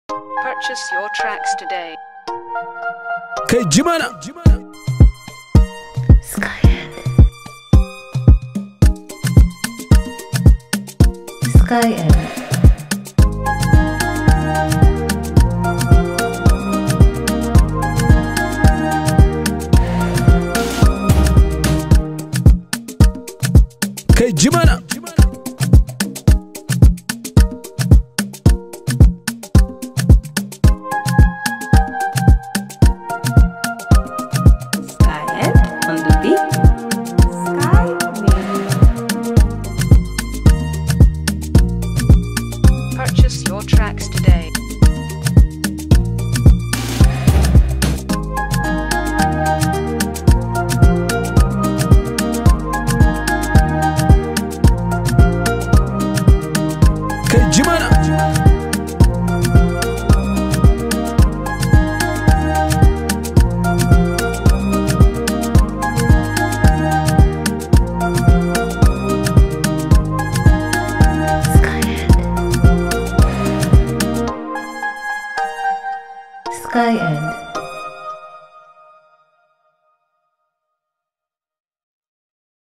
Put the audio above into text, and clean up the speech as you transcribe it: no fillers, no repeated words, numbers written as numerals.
Purchase your tracks today. Kai Jimana. Skyend. Kai Jimana. Skyend on the beat. Purchase your tracks today. Kai Jimana. Skyend.